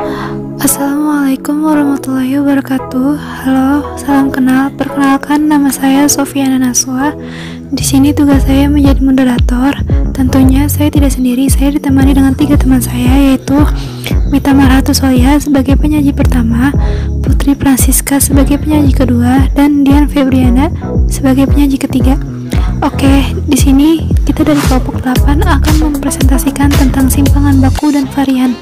Assalamualaikum warahmatullahi wabarakatuh. Halo, salam kenal. Perkenalkan, nama saya Sofiana Naswa. Di sini tugas saya menjadi moderator. Tentunya saya tidak sendiri. Saya ditemani dengan 3 teman saya, yaitu Mita Marhatu Soliha sebagai penyaji pertama, Putri Francisca sebagai penyaji kedua, dan Dian Febriana sebagai penyaji ketiga. Oke, di sini kita dari kelompok 8 akan mempresentasikan tentang simpangan baku dan varian.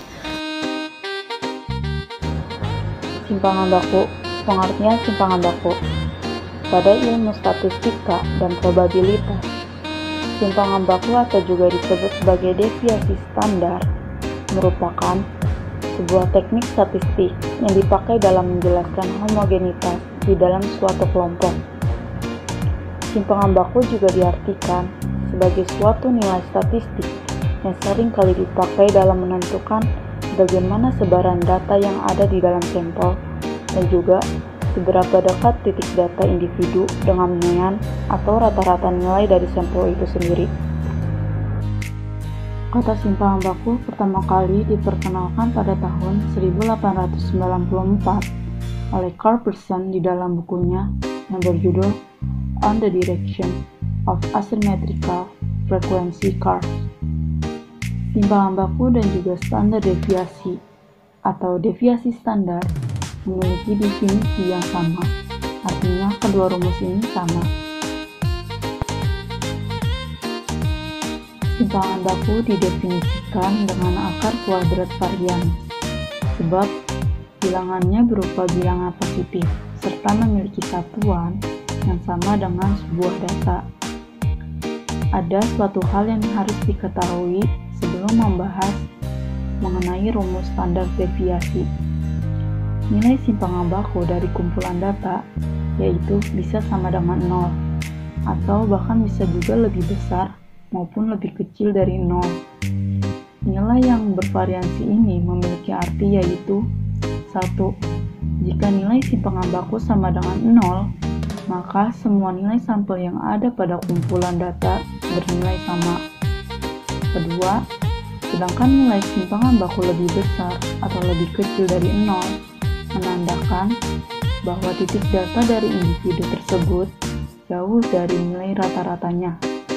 Simpangan baku. Pengertian simpangan baku. Pada ilmu statistika dan probabilitas, simpangan baku atau juga disebut sebagai deviasi standar merupakan sebuah teknik statistik yang dipakai dalam menjelaskan homogenitas di dalam suatu kelompok. Simpangan baku juga diartikan sebagai suatu nilai statistik yang sering kali dipakai dalam menentukan bagaimana sebaran data yang ada di dalam sampel, dan juga seberapa dekat titik data individu dengan mean atau rata-rata nilai dari sampel itu sendiri. Kata simpangan baku pertama kali diperkenalkan pada tahun 1894 oleh Carl Pearson di dalam bukunya yang berjudul On the Direction of Asymmetrical Frequency Curves. Simpangan baku dan juga standar deviasi atau deviasi standar memiliki definisi yang sama, artinya kedua rumus ini sama. Simpangan baku didefinisikan dengan akar kuadrat varian, sebab bilangannya berupa bilangan positif, serta memiliki satuan yang sama dengan sebuah data. Ada suatu hal yang harus diketahui sebelum membahas mengenai rumus standar deviasi. Nilai simpangan baku dari kumpulan data yaitu bisa sama dengan 0, atau bahkan bisa juga lebih besar maupun lebih kecil dari 0. Nilai yang bervariansi ini memiliki arti yaitu 1. Jika nilai simpangan baku sama dengan 0, maka semua nilai sampel yang ada pada kumpulan data bernilai sama. Kedua, sedangkan nilai simpangan baku lebih besar atau lebih kecil dari 0 menandakan bahwa titik data dari individu tersebut jauh dari nilai rata-ratanya.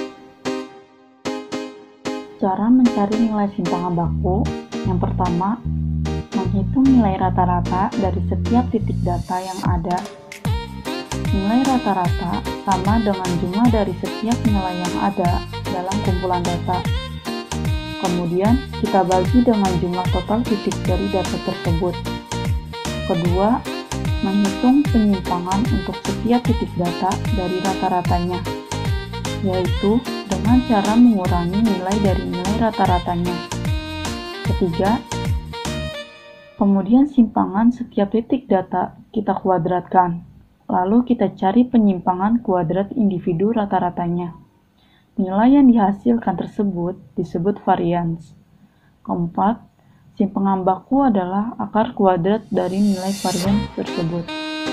Cara mencari nilai simpangan baku: yang pertama, menghitung nilai rata-rata dari setiap titik data yang ada. Nilai rata-rata sama dengan jumlah dari setiap nilai yang ada dalam kumpulan data. Kemudian, kita bagi dengan jumlah total titik dari data tersebut. Kedua, menghitung penyimpangan untuk setiap titik data dari rata-ratanya, yaitu dengan cara mengurangi nilai dari nilai rata-ratanya. Ketiga, kemudian simpangan setiap titik data kita kuadratkan, lalu kita cari penyimpangan kuadrat individu rata-ratanya. Nilai yang dihasilkan tersebut disebut varians. Keempat, simpangan baku adalah akar kuadrat dari nilai varians tersebut.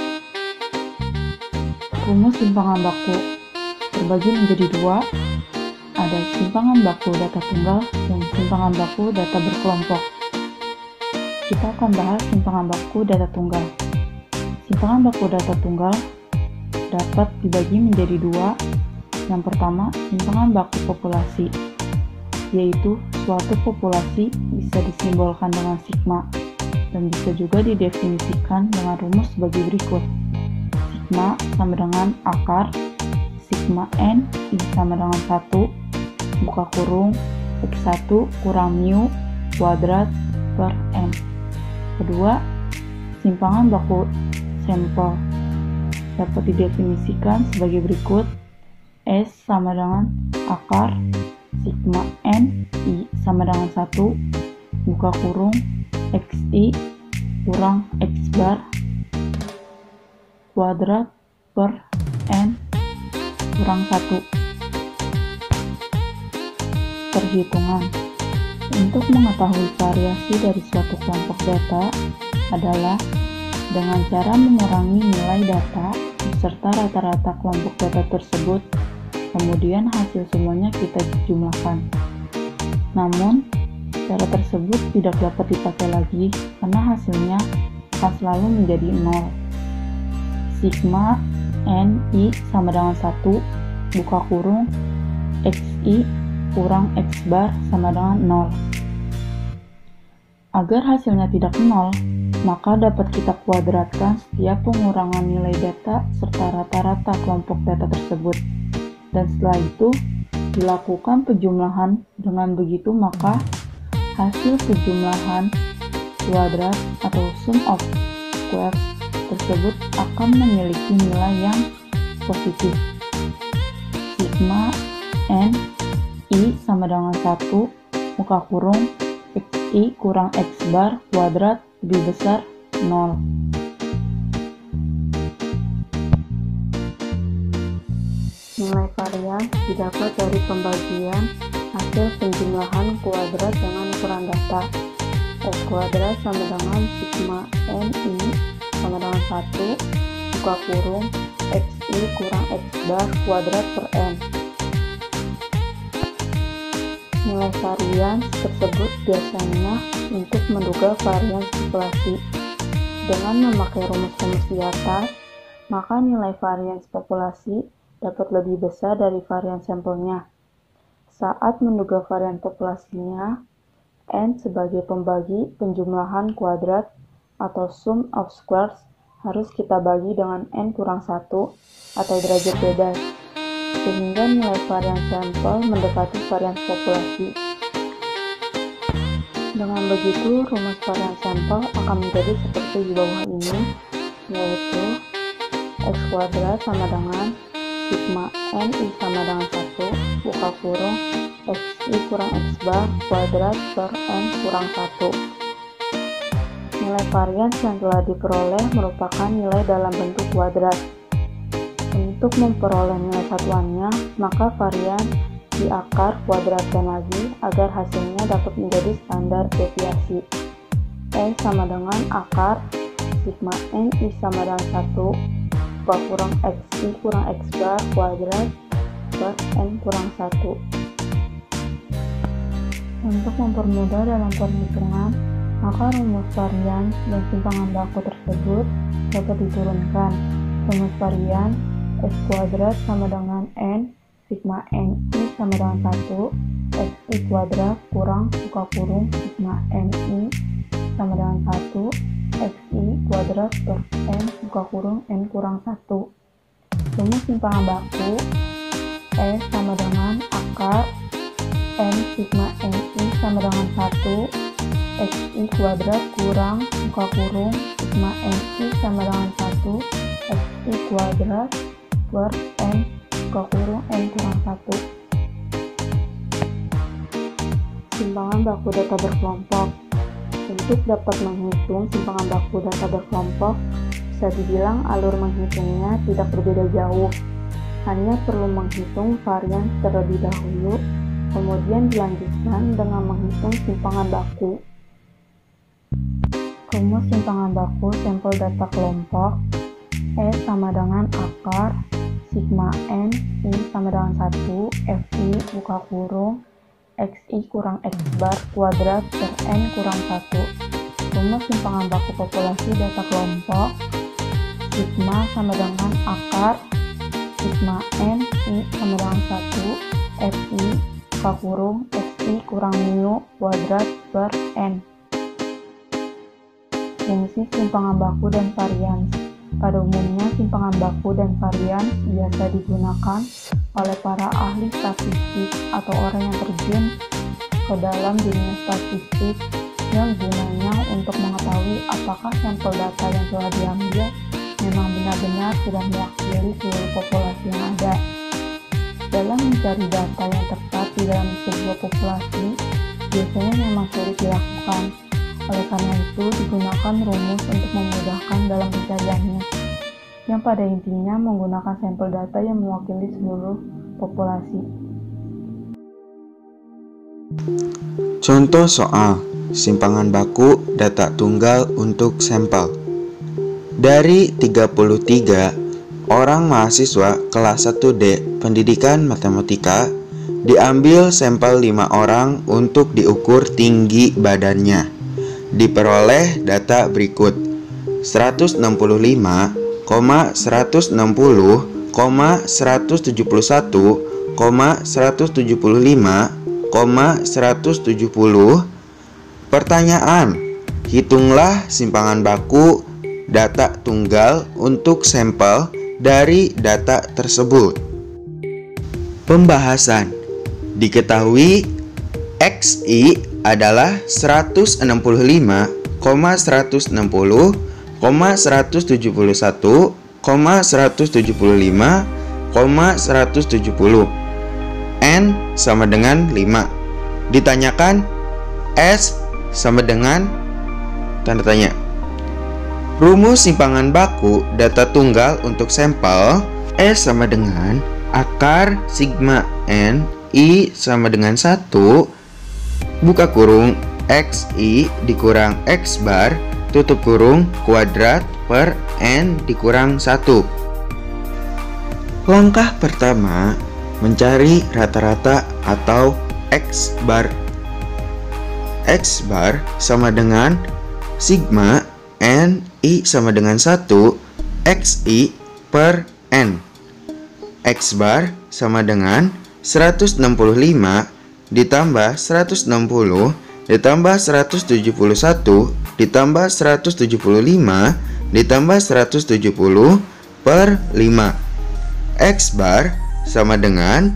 Rumus simpangan baku terbagi menjadi 2. Ada simpangan baku data tunggal dan simpangan baku data berkelompok. Kita akan bahas simpangan baku data tunggal. Simpangan baku data tunggal dapat dibagi menjadi 2. Yang pertama, simpangan baku populasi, yaitu suatu populasi bisa disimbolkan dengan sigma, dan bisa juga didefinisikan dengan rumus sebagai berikut. Sigma sama dengan akar, sigma n sama dengan 1, buka kurung, x1 kurang mu kuadrat per n. Kedua, simpangan baku sampel dapat didefinisikan sebagai berikut. S sama dengan akar, sigma n I sama dengan 1, buka kurung, xi kurang x bar kuadrat per n kurang 1. Perhitungan. Untuk mengetahui variasi dari suatu kelompok data adalah dengan cara mengurangi nilai data beserta rata-rata kelompok data tersebut, kemudian hasil semuanya kita jumlahkan. Namun, Cara tersebut tidak dapat dipakai lagi karena hasilnya akan selalu menjadi 0. Sigma NI sama dengan 1 buka kurung XI kurang X bar sama dengan 0. Agar hasilnya tidak 0, maka dapat kita kuadratkan setiap pengurangan nilai data serta rata-rata kelompok data tersebut. Dan setelah itu, dilakukan penjumlahan. Dengan begitu, maka hasil penjumlahan kuadrat atau sum of squares tersebut akan memiliki nilai yang positif. Sigma N I sama dengan 1 buka kurung XI kurang X bar kuadrat lebih besar 0. Nilai varian didapat dari pembagian hasil penjumlahan kuadrat dengan ukuran data. X kuadrat sama dengan sigma NI sama dengan 1 buka kurung XI kurang X bar kuadrat per N. Nilai varian tersebut biasanya untuk menduga varian populasi. Dengan memakai rumus-rumus di atas, maka nilai varian populasi dapat lebih besar dari varian sampelnya. Saat menduga varian populasinya, N sebagai pembagi penjumlahan kuadrat atau sum of squares harus kita bagi dengan N kurang 1 atau derajat bebas, sehingga nilai varian sampel mendekati varian populasi. Dengan begitu, rumus varian sampel akan menjadi seperti di bawah ini, yaitu X kuadrat sama dengan sigma NI sama dengan 1 buka kurung XI kurang X bar kuadrat per N kurang 1. Nilai varian yang telah diperoleh merupakan nilai dalam bentuk kuadrat. Untuk memperoleh nilai satuannya, maka varian di akar kuadratkan lagi agar hasilnya dapat menjadi standar deviasi. E sama dengan akar sigma NI sama dengan 1 buka kurung XI kurang X bar kuadrat per N kurang 1. Untuk mempermudah dalam perhitungan, maka rumus varian dan simpangan baku tersebut dapat diturunkan. Rumus varian X kuadrat sama dengan N sigma NI sama dengan 1 XI kuadrat kurang buka kurung sigma NI sama dengan 1 XI kuadrat per N buka kurung N kurang 1. Rumus simpangan baku E sama dengan akar N sigma NI sama dengan 1 XI kuadrat kurang buka kurung sigma NI sama dengan 1 XI kuadrat per N buka kurung N kurang 1. Simpangan baku data berkelompok. Untuk dapat menghitung simpangan baku data berkelompok, bisa dibilang alur menghitungnya tidak berbeda jauh. Hanya perlu menghitung varian terlebih dahulu, kemudian dilanjutkan dengan menghitung simpangan baku. Rumus simpangan baku sampel data kelompok E sama dengan akar sigma N I sama dengan 1 FI buka kurung XI kurang X bar kuadrat per N kurang 1. Rumus simpangan baku populasi data kelompok sigma sama dengan akar sigma N I sama dengan 1 FI buka kurung XI kurang mu kuadrat per N. Fungsi simpangan baku dan varians. Pada umumnya, simpangan baku dan varians biasa digunakan oleh para ahli statistik atau orang yang terjun ke dalam dunia statistik yang gunanya untuk mengetahui apakah sampel data yang telah diambil memang benar-benar sudah mewakili seluruh populasi yang ada. Dalam mencari data yang tepat di dalam sebuah populasi, biasanya memang sulit dilakukan. Oleh karena itu, digunakan rumus untuk memudahkan dalam pencariannya, yang pada intinya menggunakan sampel data yang mewakili seluruh populasi. Contoh soal simpangan baku data tunggal untuk sampel. Dari 33 orang mahasiswa kelas 1D pendidikan matematika Diambil sampel 5 orang untuk diukur tinggi badannya. Diperoleh data berikut: 165, 160, 171, 175, 170. Pertanyaan: hitunglah simpangan baku data tunggal untuk sampel dari data tersebut. Pembahasan: diketahui XI adalah 165, 160, 171, 175, 170. N sama dengan 5. Ditanyakan S sama dengan tanda tanya. Rumus simpangan baku data tunggal untuk sampel S sama dengan akar sigma N I sama dengan 1 buka kurung XI dikurang X bar tutup kurung kuadrat per N dikurang 1. Langkah pertama, mencari rata-rata atau X bar. X bar sama dengan sigma N I sama dengan 1 XI per N. X bar sama dengan 165 ditambah 160 ditambah 171 ditambah 175 ditambah 170 per 5. X bar sama dengan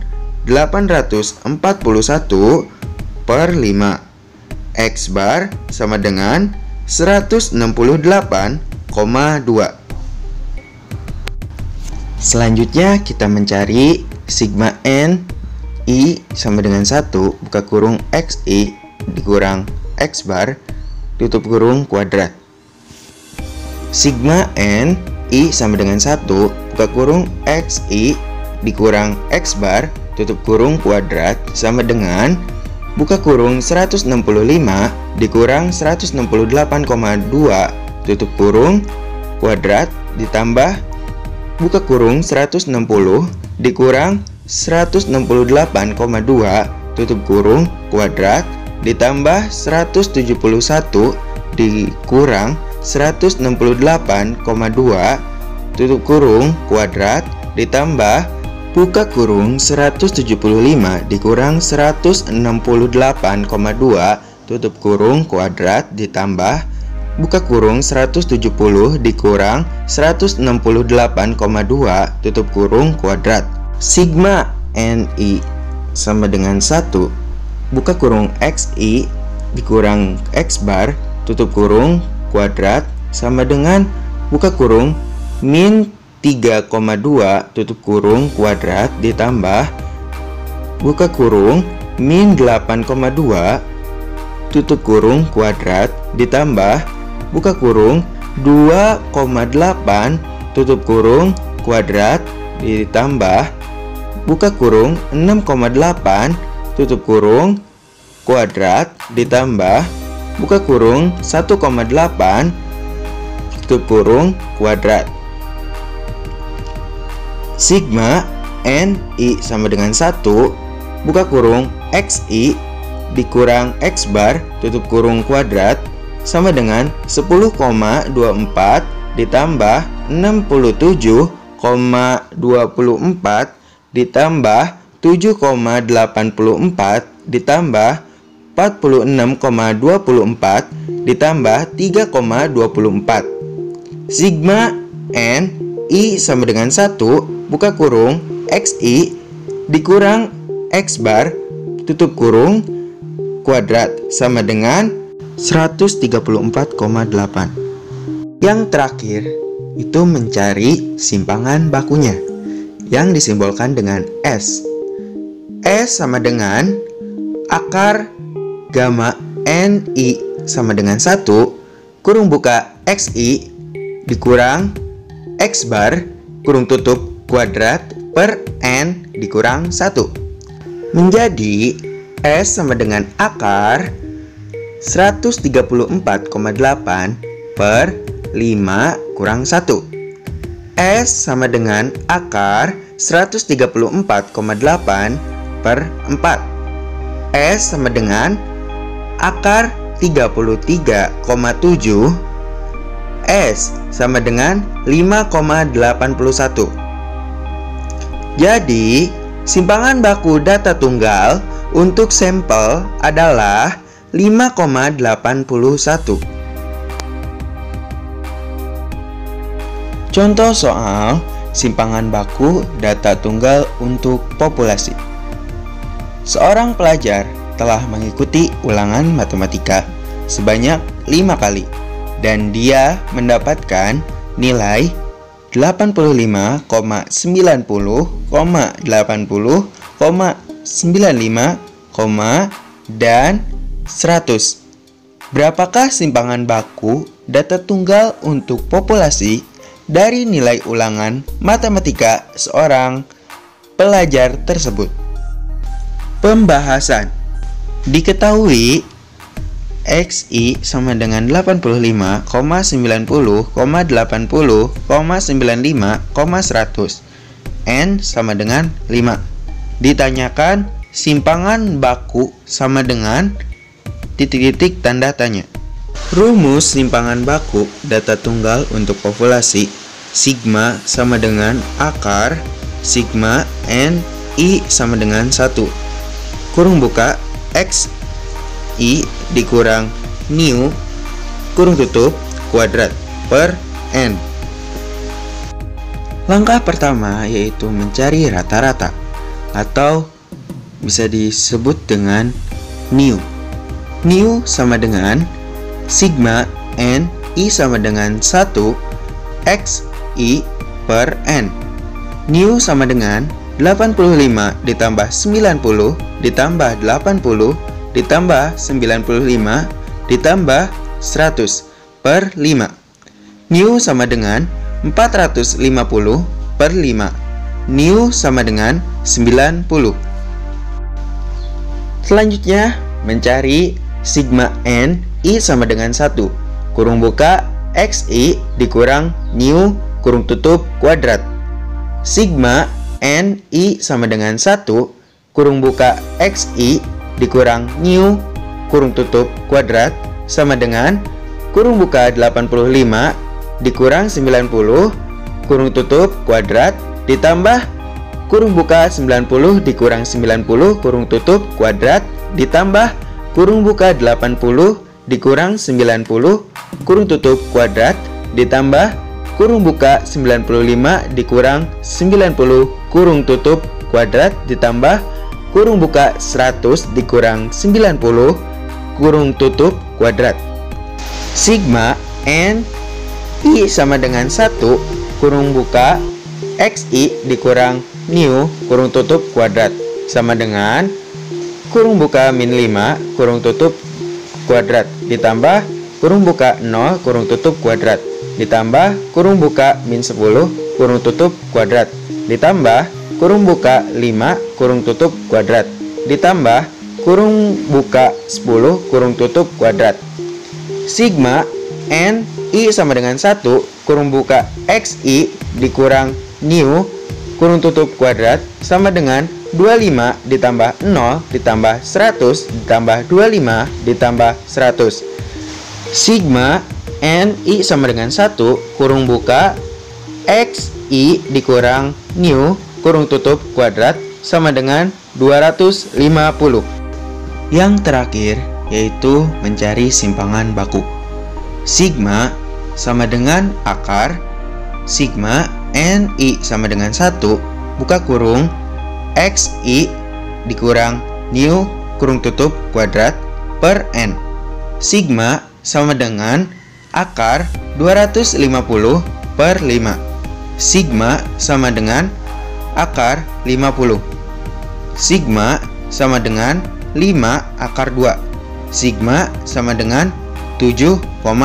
841 per 5. X bar sama dengan 168,2. Selanjutnya kita mencari sigma N I sama dengan 1 buka kurung XI dikurang X bar tutup kurung kuadrat. Sigma N I sama dengan 1 buka kurung XI dikurang X bar tutup kurung kuadrat sama dengan buka kurung 165 dikurang 168,2 tutup kurung kuadrat ditambah buka kurung 160 dikurang 168,2 tutup kurung kuadrat ditambah 171 dikurang 168,2 tutup kurung kuadrat ditambah buka kurung 175 dikurang 168,2 tutup kurung kuadrat ditambah buka kurung 170 dikurang 168,2 tutup kurung kuadrat. Sigma NI sama dengan 1 buka kurung XI dikurang X bar tutup kurung kuadrat sama dengan buka kurung min 3,2 tutup kurung kuadrat ditambah buka kurung min 8,2 tutup kurung kuadrat ditambah buka kurung 2,8 tutup kurung kuadrat ditambah buka kurung 6,8 tutup kurung kuadrat ditambah buka kurung 1,8 tutup kurung kuadrat. Sigma NI sama dengan 1 buka kurung XI dikurang X bar tutup kurung kuadrat sama dengan 10,24 ditambah 67,24 ditambah 7,84 ditambah 46,24 ditambah 3,24. Sigma N I sama dengan 1 buka kurung XI dikurang X bar tutup kurung kuadrat sama dengan 134,8. Yang terakhir itu mencari simpangan bakunya yang disimbolkan dengan S. S sama dengan akar gamma NI sama dengan 1 kurung buka XI dikurang X bar kurung tutup kuadrat per N dikurang 1 menjadi S sama dengan akar 134,8 per 5 kurang 1. S sama dengan akar 134,8 per 4. S sama dengan akar 33,7. S sama dengan 5,81. Jadi, simpangan baku data tunggal untuk sampel adalah 5,81. Contoh soal simpangan baku data tunggal untuk populasi. Seorang pelajar telah mengikuti ulangan matematika sebanyak 5 kali dan dia mendapatkan nilai 85,90, 80, 95, dan 100. Berapakah simpangan baku data tunggal untuk populasi dari nilai ulangan matematika seorang pelajar tersebut? Pembahasan. Diketahui XI sama dengan 85,90,80,95,100. N sama dengan 5. Ditanyakan simpangan baku sama dengan titik-titik tanda tanya. Rumus simpangan baku data tunggal untuk populasi sigma sama dengan akar sigma N I sama dengan 1 kurung buka X I dikurang nu kurung tutup kuadrat per N. Langkah pertama yaitu mencari rata-rata atau bisa disebut dengan nu. Nu sama dengan sigma N I sama dengan 1 X I per N. Nu sama dengan 85 ditambah 90 ditambah 80 ditambah 95 ditambah 100 per 5. Nu sama dengan 450 per 5. Nu sama dengan 90. Selanjutnya mencari sigma N I sama dengan 1 kurung buka XI dikurang nu kurung tutup kuadrat. Sigma N I sama dengan 1 kurung buka XI dikurang nu kurung tutup kuadrat sama dengan kurung buka 85 dikurang 90 kurung tutup kuadrat ditambah kurung buka 90 dikurang 90 kurung tutup kuadrat ditambah kurung buka 80 dikurang 90 kurung tutup kuadrat ditambah kurung buka 95 dikurang 90 kurung tutup kuadrat ditambah kurung buka 100 dikurang 90 kurung tutup kuadrat. Sigma N I sama dengan 1 kurung buka XI dikurang nu kurung tutup kuadrat sama dengan kurung buka min 5 kurung tutup kuadrat ditambah kurung buka 0 kurung tutup kuadrat ditambah kurung buka min 10 kurung tutup kuadrat ditambah kurung buka 5 kurung tutup kuadrat ditambah kurung buka 10 kurung tutup kuadrat. Sigma N I sama dengan 1 kurung buka XI dikurang nu kurung tutup kuadrat sama dengan 25 ditambah 0 ditambah 100 ditambah 25 ditambah 100. Sigma N I sama dengan 1 kurung buka XI dikurang nu kurung tutup kuadrat sama dengan 250. Yang terakhir yaitu mencari simpangan baku. Sigma sama dengan akar sigma N I sama dengan 1 buka kurung XI dikurang nu kurung tutup kuadrat per N. Sigma sama dengan akar 250 per 5. Sigma sama dengan akar 50. Sigma sama dengan 5 akar 2. Sigma sama dengan 7,1.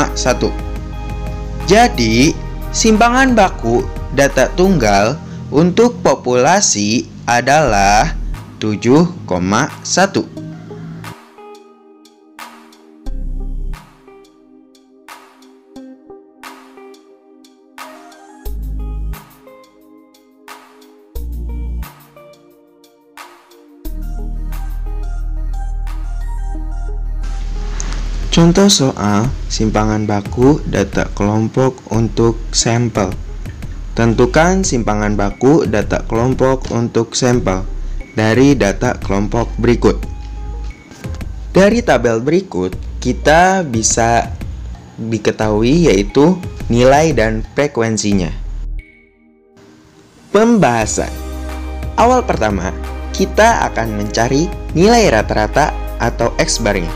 Jadi, simpangan baku data tunggal untuk populasi adalah 7,1. Contoh soal simpangan baku data kelompok untuk sampel. Tentukan simpangan baku data kelompok untuk sampel dari data kelompok berikut. Dari tabel berikut, kita bisa diketahui yaitu nilai dan frekuensinya. Pembahasan. Awal pertama, kita akan mencari nilai rata-rata atau X-bar-nya.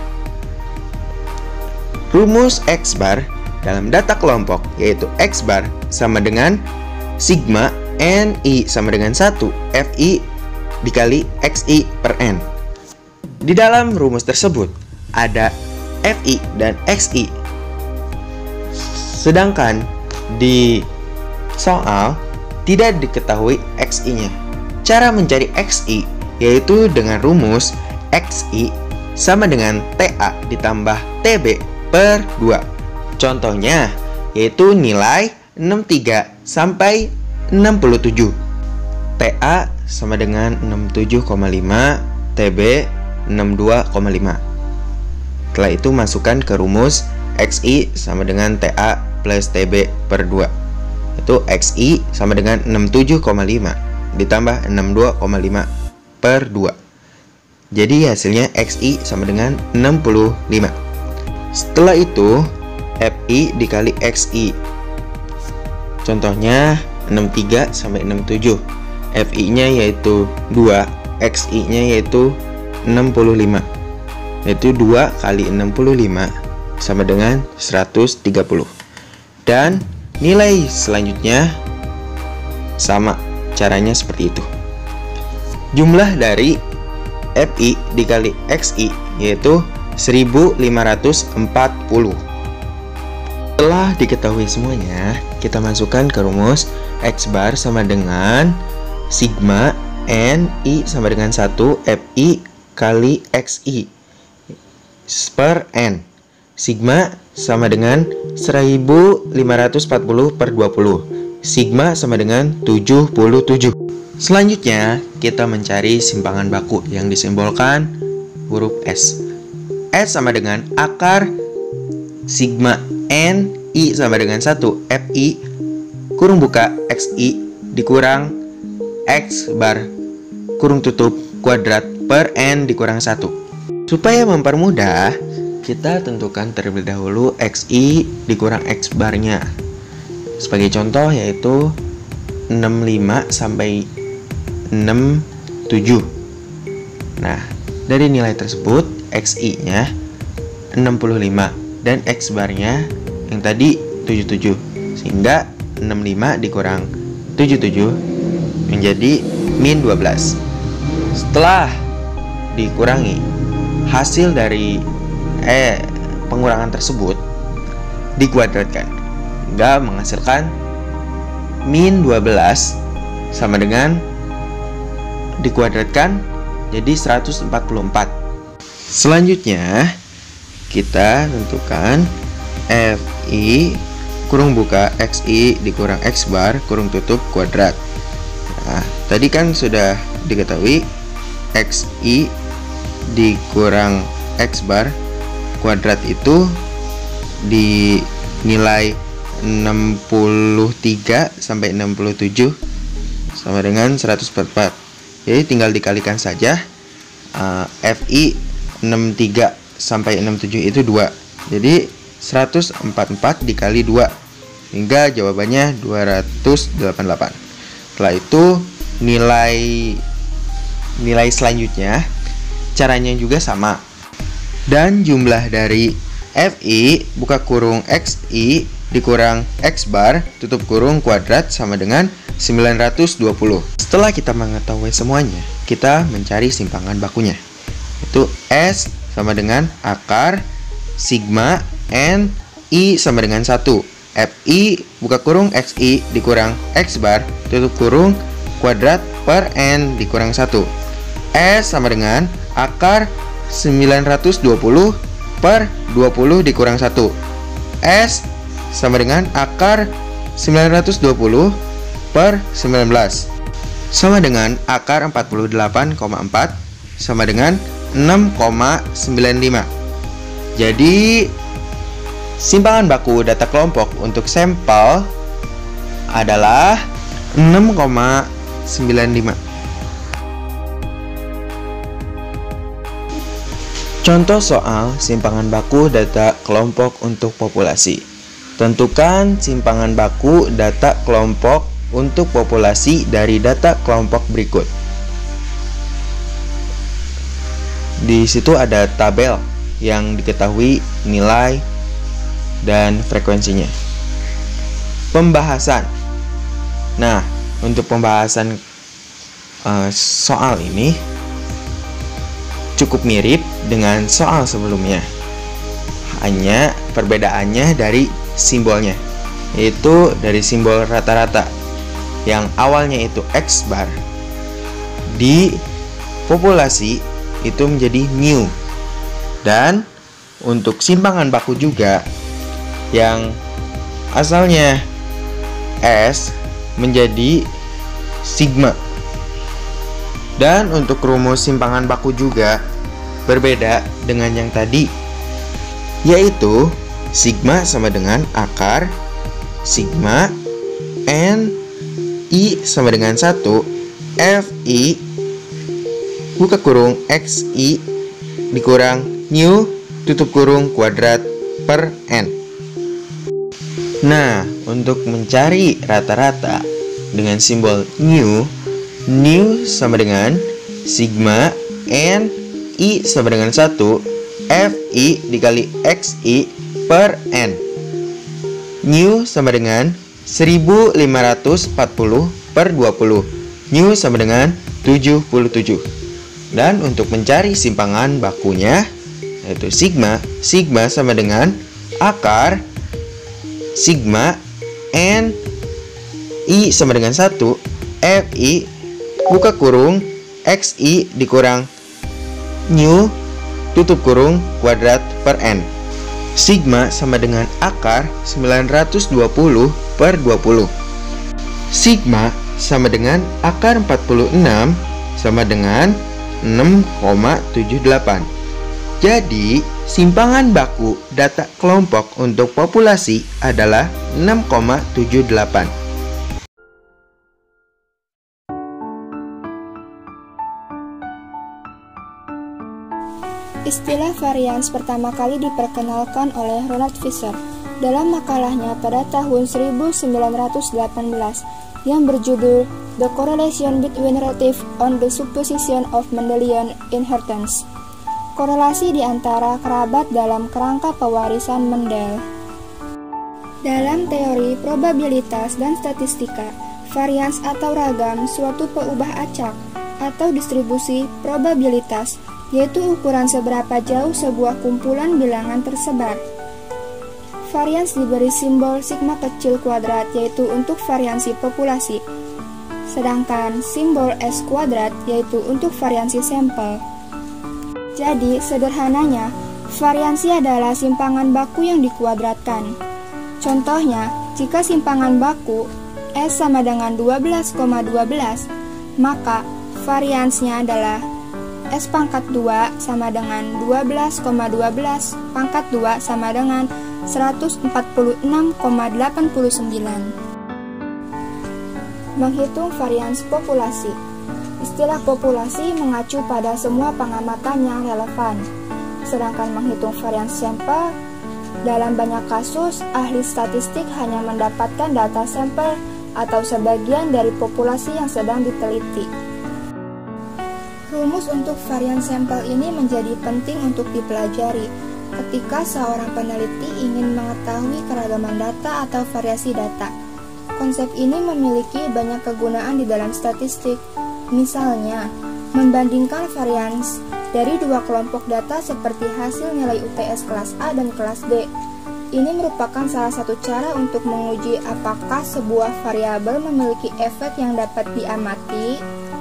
Rumus X-bar dalam data kelompok yaitu X-bar sama dengan sigma NI sama dengan 1 FI dikali XI per N. Di dalam rumus tersebut ada FI dan XI. Sedangkan di soal tidak diketahui XI-nya. Cara mencari XI yaitu dengan rumus XI sama dengan TA ditambah TB per 2. Contohnya yaitu nilai 63 sampai 67. TA sama dengan 67,5, TB 62,5. Setelah itu masukkan ke rumus XI sama dengan TA plus TB per 2. Itu XI sama dengan 67,5 ditambah 62,5 per 2. Jadi hasilnya XI sama dengan 65. Setelah itu FI dikali XI. Contohnya 63 sampai 67. FI-nya yaitu 2, XI-nya yaitu 65. Yaitu 2 kali 65 sama dengan 130. Dan nilai selanjutnya sama, caranya seperti itu. Jumlah dari FI dikali XI yaitu 1540. Setelah diketahui semuanya, kita masukkan ke rumus X-bar sama dengan sigma NI sama dengan 1 FI kali XI per N. Sigma sama dengan 1540 per 20. Sigma sama dengan 77. Selanjutnya, kita mencari simpangan baku yang disimbolkan huruf S. S sama dengan akar sigma NI sama dengan 1 FI kurung buka XI dikurang X bar kurung tutup kuadrat per N dikurang 1. Supaya mempermudah, kita tentukan terlebih dahulu XI dikurang X barnya. Sebagai contoh yaitu 65 sampai 67. Nah, dari nilai tersebut XI-nya 65 dan X-barnya yang tadi 77. Sehingga 65 dikurang 77 menjadi min 12. Setelah dikurangi, hasil dari pengurangan tersebut dikuadratkan hingga menghasilkan min 12 sama dengan dikuadratkan jadi 144. Selanjutnya kita tentukan FI kurung buka XI dikurang X bar kurung tutup kuadrat. Nah, tadi kan sudah diketahui XI dikurang X bar kuadrat itu di nilai 63 sampai 67 sama dengan 144. Jadi tinggal dikalikan saja. FI 63 sampai 67 itu 2. Jadi 144 dikali 2 hingga jawabannya 288. Setelah itu nilai selanjutnya caranya juga sama. Dan jumlah dari FI buka kurung XI dikurang X bar tutup kurung kuadrat sama dengan 920. Setelah kita mengetahui semuanya, kita mencari simpangan bakunya. Itu S sama dengan akar sigma NI sama dengan 1 FI buka kurung XI dikurang X bar tutup kurung kuadrat per N dikurang 1. S sama dengan akar 920 per 20 dikurang 1. S sama dengan akar 920 per 19 sama dengan akar 48,4 sama dengan 6,95. Jadi simpangan baku data kelompok untuk sampel adalah 6,95. Contoh soal simpangan baku data kelompok untuk populasi. Tentukan simpangan baku data kelompok untuk populasi dari data kelompok berikut. Di situ ada tabel yang diketahui nilai dan frekuensinya. Pembahasan. Nah, untuk pembahasan soal ini cukup mirip dengan soal sebelumnya. Hanya perbedaannya dari simbolnya, yaitu dari simbol rata-rata yang awalnya itu X bar di populasi itu menjadi new. Dan untuk simpangan baku juga yang asalnya S menjadi sigma. Dan untuk rumus simpangan baku juga berbeda dengan yang tadi, yaitu sigma sama dengan akar sigma N I sama dengan 1 Fi buka kurung Xi dikurang new tutup kurung kuadrat per N. Nah, untuk mencari rata-rata dengan simbol new sama dengan sigma N I sama dengan 1 Fi dikali Xi per N. New sama dengan 1540 per 20. New sama dengan 77. Dan untuk mencari simpangan bakunya, yaitu sigma sama dengan akar sigma N I sama dengan 1 Fi buka kurung Xi dikurang new tutup kurung kuadrat per N. Sigma sama dengan akar 920 per 20. Sigma sama dengan akar 46 sama dengan 6,78. Jadi, simpangan baku data kelompok untuk populasi adalah 6,78. Istilah varians pertama kali diperkenalkan oleh Ronald Fisher dalam makalahnya pada tahun 1918 yang berjudul The Correlation Between Relative on the Supposition of Mendelian Inheritance. Korelasi di antara kerabat dalam kerangka pewarisan Mendel. Dalam teori probabilitas dan statistika, varians atau ragam suatu peubah acak atau distribusi probabilitas, yaitu ukuran seberapa jauh sebuah kumpulan bilangan tersebar. Varians diberi simbol sigma kecil kuadrat, yaitu untuk variansi populasi, sedangkan simbol S kuadrat yaitu untuk variansi sampel. Jadi, sederhananya, variansi adalah simpangan baku yang dikuadratkan. Contohnya, jika simpangan baku S sama dengan 12,12, maka variansnya adalah S pangkat 2 sama dengan 12,12 pangkat 2 sama dengan 146,89. Menghitung varians populasi. Istilah populasi mengacu pada semua pengamatan yang relevan. Sedangkan menghitung varians sampel, dalam banyak kasus, ahli statistik hanya mendapatkan data sampel atau sebagian dari populasi yang sedang diteliti. Rumus untuk varian sampel ini menjadi penting untuk dipelajari ketika seorang peneliti ingin mengetahui keragaman data atau variasi data. Konsep ini memiliki banyak kegunaan di dalam statistik. Misalnya, membandingkan varians dari dua kelompok data seperti hasil nilai UTS kelas A dan kelas D. Ini merupakan salah satu cara untuk menguji apakah sebuah variabel memiliki efek yang dapat diamati.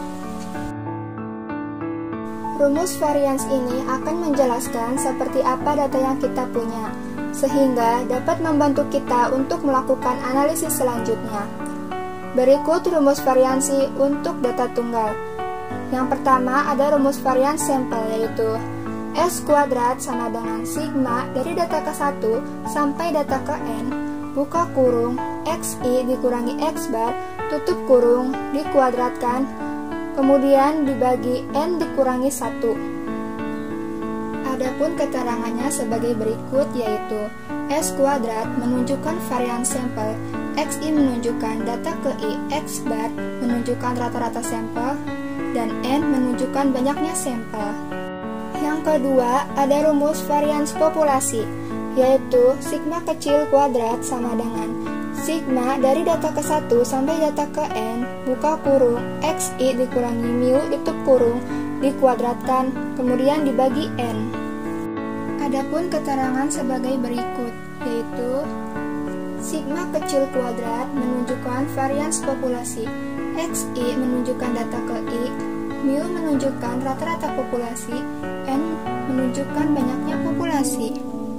Rumus varians ini akan menjelaskan seperti apa data yang kita punya, sehingga dapat membantu kita untuk melakukan analisis selanjutnya. Berikut rumus variansi untuk data tunggal. Yang pertama ada rumus varians sampel, yaitu S kuadrat sama dengan sigma dari data ke 1 sampai data ke N, buka kurung, XI dikurangi X bar, tutup kurung, dikuadratkan, kemudian dibagi N dikurangi 1. Adapun keterangannya sebagai berikut, yaitu S kuadrat menunjukkan varian sampel, XI menunjukkan data ke I, X bar menunjukkan rata-rata sampel, dan N menunjukkan banyaknya sampel. Yang kedua, ada rumus varians populasi, yaitu sigma kecil kuadrat sama dengan sigma dari data ke 1 sampai data ke N, buka kurung, XI dikurangi mu, tutup kurung, dikuadratkan, kemudian dibagi N. Adapun keterangan sebagai berikut, yaitu sigma kecil kuadrat menunjukkan varians populasi, XI menunjukkan data ke I, mu menunjukkan rata-rata populasi, N menunjukkan banyaknya populasi.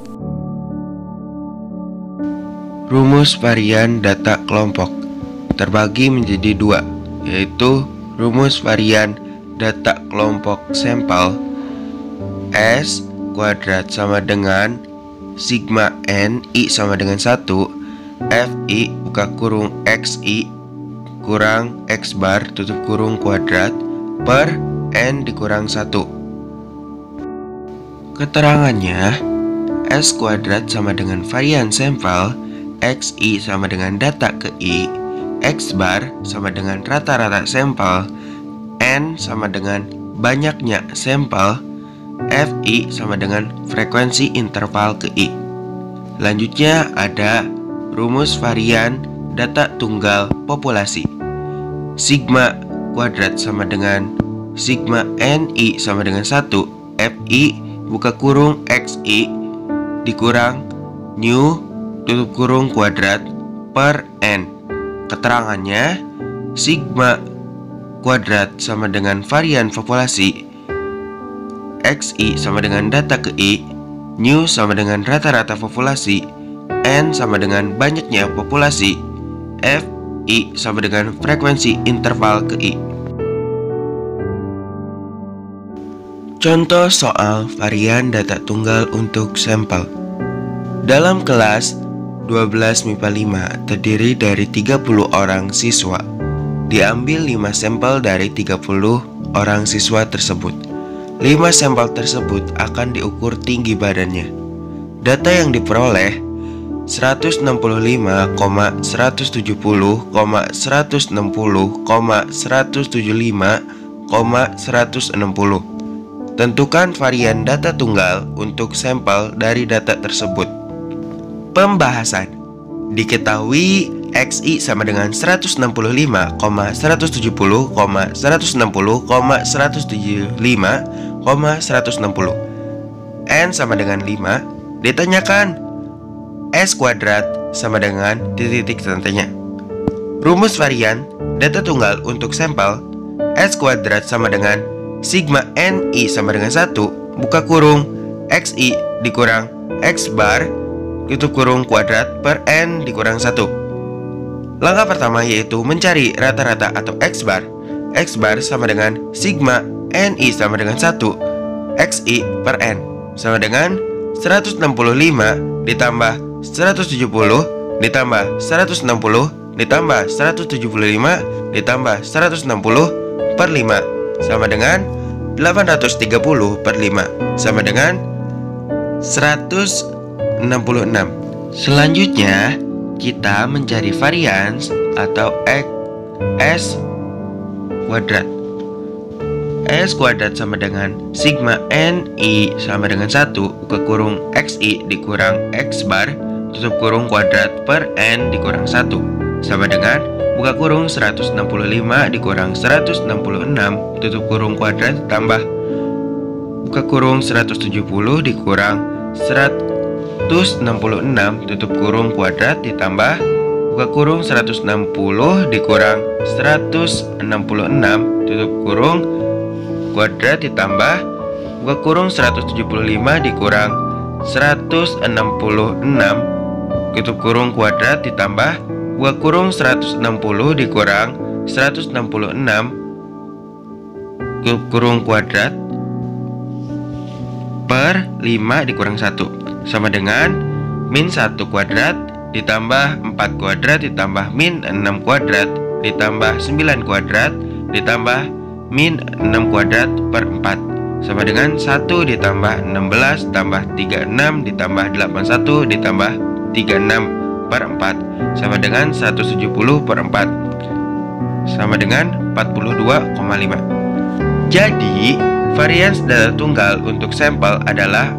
Rumus varian data kelompok terbagi menjadi dua, yaitu rumus varian data kelompok sampel S kuadrat sama dengan sigma N I sama dengan 1 FI buka kurung XI kurang X bar tutup kurung kuadrat per N dikurang 1. Keterangannya, S kuadrat sama dengan varian sampel, XI sama dengan data ke I, X bar sama dengan rata-rata sampel, N sama dengan banyaknya sampel, FI sama dengan frekuensi interval ke I. Selanjutnya ada rumus varian data tunggal populasi. Sigma kuadrat sama dengan sigma NI sama dengan 1 FI buka kurung XI dikurang nu tutup kurung kuadrat per N. Keterangannya, sigma kuadrat sama dengan varian populasi, XI sama dengan data ke I, nu sama dengan rata-rata populasi, N sama dengan banyaknya populasi, FI sama dengan frekuensi interval ke I. Contoh soal varian data tunggal untuk sampel. Dalam kelas 12 MIPA 5 terdiri dari 30 orang siswa. Diambil 5 sampel dari 30 orang siswa tersebut. 5 sampel tersebut akan diukur tinggi badannya. Data yang diperoleh 165, 170, 160, 175, 160. Tentukan varian data tunggal untuk sampel dari data tersebut. Pembahasan. Diketahui XI sama dengan 165, 170, 160, 175, 160. N sama dengan 5. Ditanyakan S kuadrat sama dengan titik tandanya. Rumus varian data tunggal untuk sampel S kuadrat sama dengan sigma NI sama dengan 1 buka kurung XI dikurang X bar tutup kurung kuadrat per N dikurang 1. Langkah pertama yaitu mencari rata-rata atau X bar. X bar sama dengan sigma NI sama dengan 1 XI per N sama dengan 165 ditambah 170 ditambah 160 ditambah 175 ditambah 160 per 5 sama dengan 830 per 5 sama dengan 166. Selanjutnya kita mencari varians atau S kuadrat. S kuadrat sama dengan sigma NI sama dengan 1 buka kurung XI dikurang X bar tutup kurung kuadrat per N dikurang 1 sama dengan buka kurung 165 dikurang 166 tutup kurung kuadrat tambah buka kurung 170 dikurang 166 tutup kurung kuadrat ditambah buka kurung 160 dikurang 166 tutup kurung kuadrat ditambah buka kurung 175 dikurang 166 tutup kurung kuadrat ditambah buka kurung 160 dikurang 166 tutup kurung kuadrat per 5 dikurang 1 sama dengan min 1 kuadrat ditambah 4 kuadrat ditambah min 6 kuadrat ditambah 9 kuadrat ditambah min 6 kuadrat per 4 sama dengan 1 ditambah 16 tambah 36 ditambah 81 ditambah 36 per 4 sama dengan 170 per 4 sama dengan 42,5. Jadi varians data tunggal untuk sampel adalah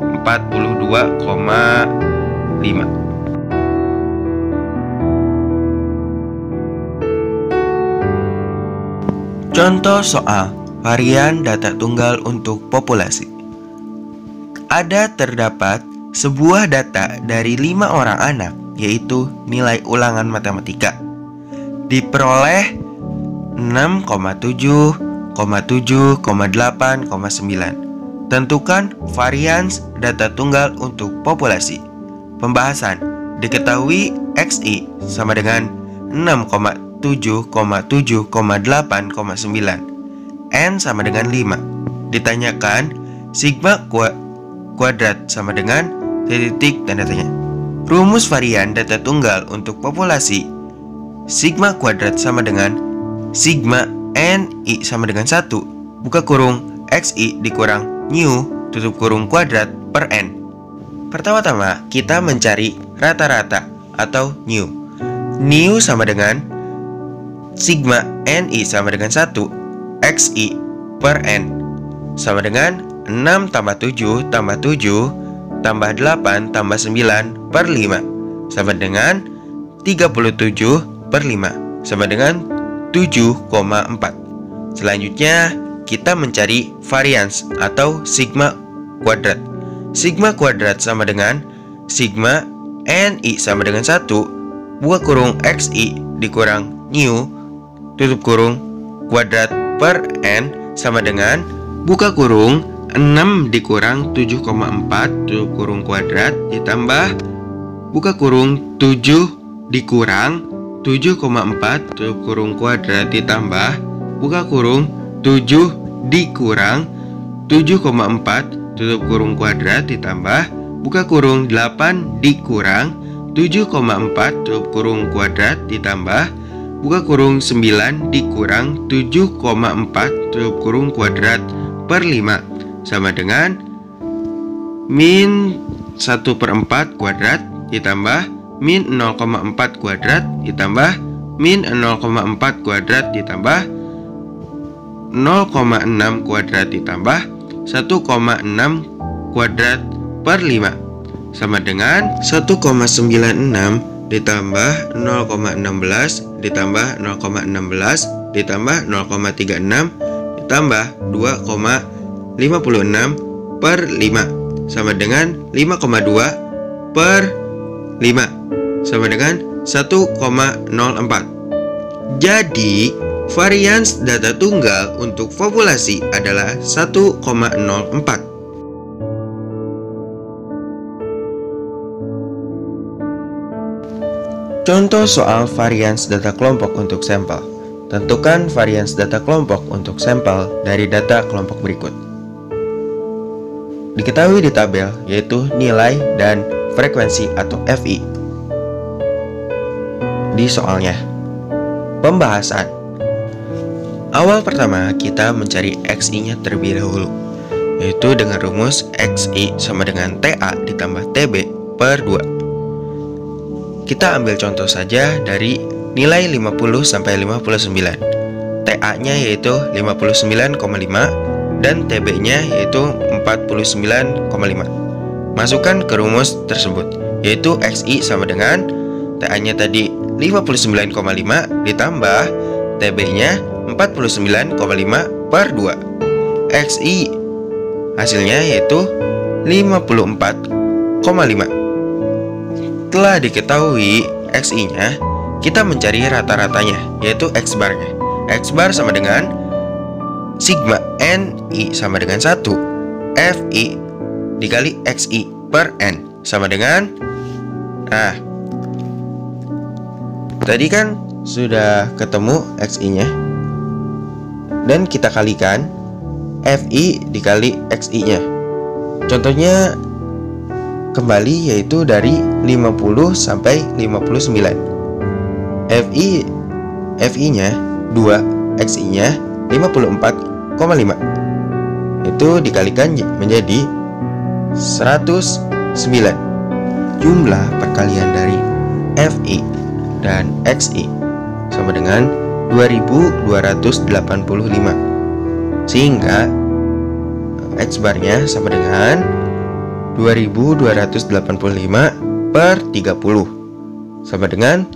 42,5. Contoh soal varian data tunggal untuk populasi. Ada terdapat sebuah data dari 5 orang anak, yaitu nilai ulangan matematika. Diperoleh 6,7, 7,8, 9. Tentukan varians data tunggal untuk populasi. Pembahasan. Diketahui XI sama dengan 6,7, 7,8, 9. N sama dengan 5. Ditanyakan sigma kuadrat sama dengan titik tanda tanya. Rumus varian data tunggal untuk populasi. Sigma kuadrat sama dengan sigma NI sama dengan 1 buka kurung XI dikurang nu tutup kurung kuadrat per N. Pertama-tama kita mencari rata-rata atau nu. Nu sama dengan sigma NI sama dengan 1 XI per N sama dengan 6 tambah 7 tambah 7 tambah 8 tambah 9 per 5 sama dengan 37 per 5 sama dengan 7,4. Selanjutnya kita mencari varians atau sigma kuadrat. Sigma kuadrat sama dengan sigma NI sama dengan 1 buka kurung XI dikurang nu tutup kurung kuadrat per N sama dengan buka kurung 6 dikurang 7,4 tutup kurung kuadrat ditambah buka kurung 7 dikurang 7,4 tutup kurung kuadrat ditambah buka kurung 7 dikurang 7,4 tutup kurung kuadrat ditambah buka kurung 8 dikurang 7,4 tutup kurung kuadrat ditambah buka kurung 9 dikurang 7,4 tutup kurung kuadrat per 5 sama dengan min 1/4 kuadrat ditambah min 0,4 kuadrat ditambah min 0,4 kuadrat ditambah 0,6 kuadrat ditambah 1,6 kuadrat per 5 sama dengan 1,96 ditambah 0,16 ditambah 0,16 ditambah 0,36 ditambah 2,56 per 5 sama dengan 5,2 per 5 sama dengan 1,04. Jadi varians data tunggal untuk populasi adalah 1,04. Contoh soal varians data kelompok untuk sampel. Tentukan varians data kelompok untuk sampel dari data kelompok berikut. Diketahui di tabel yaitu nilai dan frekuensi atau FI. Di soalnya. Pembahasan. Awal pertama kita mencari XI-nya terlebih dahulu, yaitu dengan rumus XI sama dengan TA ditambah TB per 2. Kita ambil contoh saja dari nilai 50 sampai 59. TA-nya yaitu 59,5 dan TB-nya yaitu 49,5. Masukkan ke rumus tersebut, yaitu XI sama dengan TA-nya tadi 59,5 ditambah TB-nya 49,5 per 2. XI hasilnya yaitu 54,5. Setelah diketahui XI-nya, kita mencari rata-ratanya, yaitu X-bar-nya. X-bar sama dengan sigma NI sama dengan 1 FI dikali XI per N sama dengan, nah, tadi kan sudah ketemu XI-nya dan kita kalikan FI dikali XI-nya. Contohnya kembali yaitu dari 50 sampai 59. FI-nya 2, XI-nya 54,5. Itu dikalikan menjadi 109. Jumlah perkalian dari FI dan XI sama dengan 2285. Sehingga X barnya sama dengan 2285 per 30 sama dengan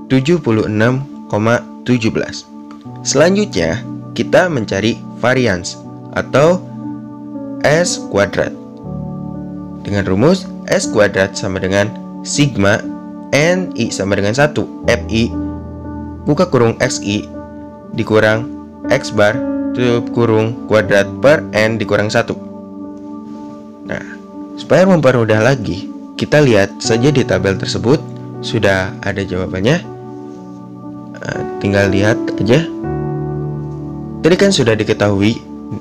76,17. Selanjutnya kita mencari varians atau S kuadrat. Dengan rumus S kuadrat sama dengan sigma NI sama dengan 1 FI buka kurung XI dikurang X bar tutup kurung kuadrat per N dikurang 1. Nah, supaya mempermudah lagi, kita lihat saja di tabel tersebut sudah ada jawabannya. Tinggal lihat aja. Tadi kan sudah diketahui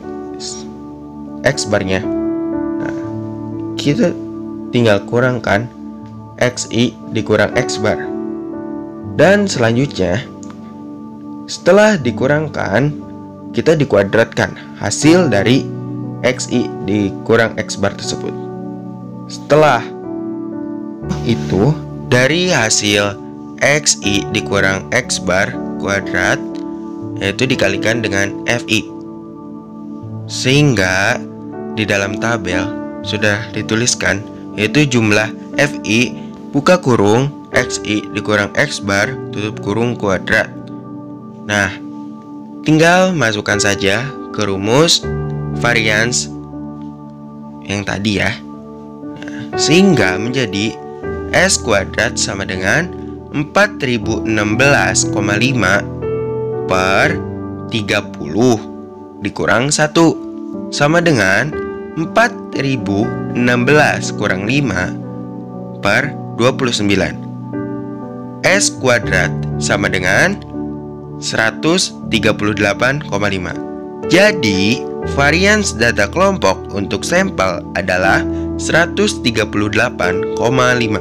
X barnya. Nah, kita tinggal kurangkan XI dikurang X bar. Dan selanjutnya setelah dikurangkan, kita dikuadratkan hasil dari XI dikurang X bar tersebut. Setelah itu, dari hasil XI dikurang X bar kuadrat yaitu dikalikan dengan FI. Sehingga di dalam tabel sudah dituliskan yaitu jumlah FI buka kurung XI dikurang X bar tutup kurung kuadrat. Nah, tinggal masukkan saja ke rumus varians yang tadi ya. Nah, sehingga menjadi S kuadrat sama dengan 4016,5 per 30 dikurang 1 sama dengan 4016 kurang 5 per 29. S kuadrat sama dengan 138,5. Jadi, varians data kelompok untuk sampel adalah 138,5.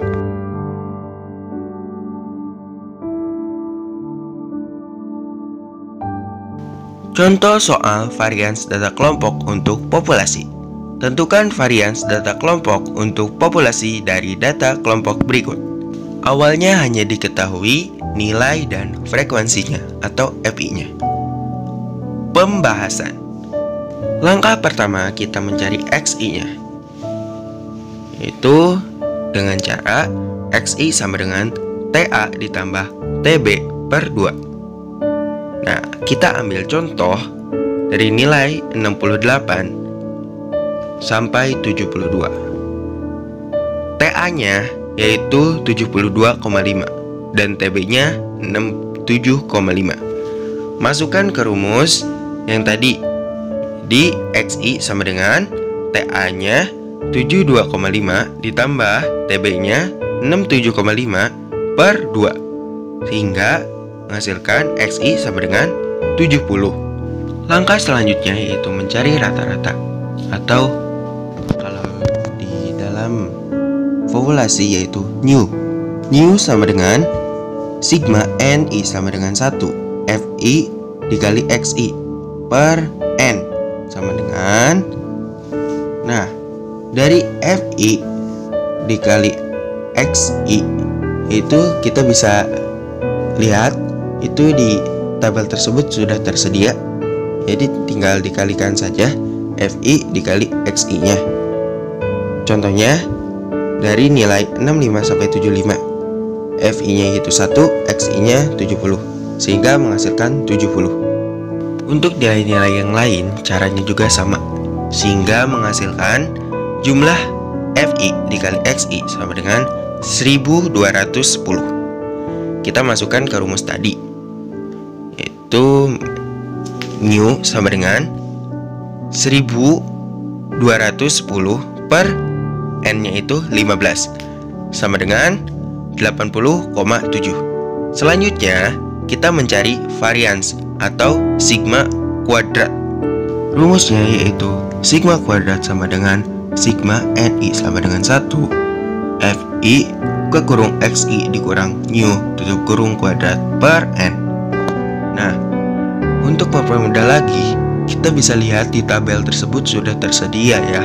Contoh soal varians data kelompok untuk populasi. Tentukan varians data kelompok untuk populasi dari data kelompok berikut. Awalnya hanya diketahui nilai dan frekuensinya atau FI-nya. Pembahasan. Langkah pertama kita mencari XI-nya, yaitu dengan cara XI sama dengan TA ditambah TB per 2. Nah, kita ambil contoh dari nilai 68 sampai 72. TA-nya yaitu 72,5 dan TB-nya 67,5. Masukkan ke rumus yang tadi. Di XI sama dengan TA-nya 72,5 ditambah TB-nya 67,5 per 2. Sehingga menghasilkan XI sama dengan 70. Langkah selanjutnya yaitu mencari rata-rata. Atau kalau di dalam populasi yaitu new. New sama dengan sigma NI sama dengan 1 FI dikali XI per N sama dengan, nah, dari FI dikali XI itu kita bisa lihat itu di tabel tersebut sudah tersedia. Jadi tinggal dikalikan saja FI dikali XI-nya. Contohnya dari nilai 65 sampai 75. FI-nya itu 1, XI-nya 70, sehingga menghasilkan 70. Untuk nilai-nilai yang lain caranya juga sama, sehingga menghasilkan jumlah FI dikali XI sama dengan 1210. Kita masukkan ke rumus tadi, yaitu new sama dengan 1210 per N-nya itu 15 sama dengan 80,7. Selanjutnya kita mencari varians atau sigma kuadrat. Rumusnya yaitu sigma kuadrat sama dengan sigma NI sama dengan 1 FI buka kurung XI dikurang nu tutup kurung kuadrat per N. Nah, untuk mempermudah lagi, kita bisa lihat di tabel tersebut sudah tersedia ya.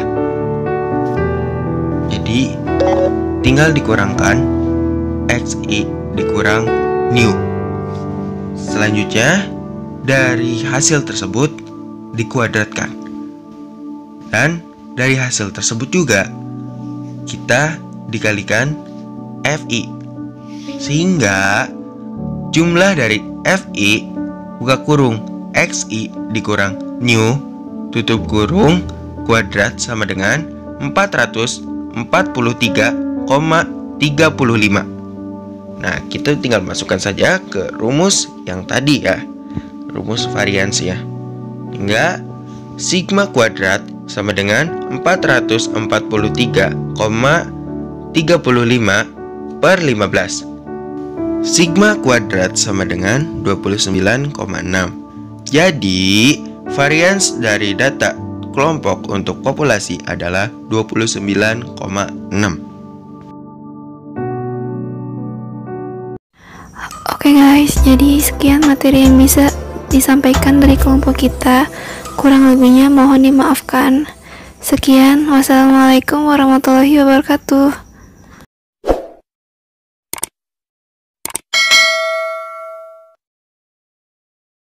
Jadi, tinggal dikurangkan XI dikurang nu. Selanjutnya, dari hasil tersebut dikuadratkan. Dan dari hasil tersebut juga kita dikalikan FI. Sehingga jumlah dari FI buka kurung XI dikurang nu tutup kurung kuadrat sama dengan 443,35. Nah, kita tinggal masukkan saja ke rumus yang tadi ya, rumus variansi ya. Hingga sigma kuadrat sama dengan 443,35 per 15. Sigma kuadrat sama dengan 29,6. Jadi, varians dari data kelompok untuk populasi adalah 29,6. Oke guys, jadi sekian materi yang bisa disampaikan dari kelompok kita. Kurang lebihnya mohon dimaafkan. Sekian, wassalamualaikum warahmatullahi wabarakatuh.